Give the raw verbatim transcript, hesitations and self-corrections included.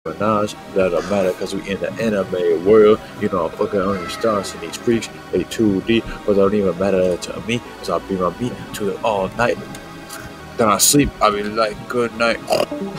Minaj, that don't matter cause we in the anime world. You know I'm fucking on these stars and these freaks, they two D, but it don't even matter to me, cause I be my beat to it all night. Then I sleep, I be like, good night.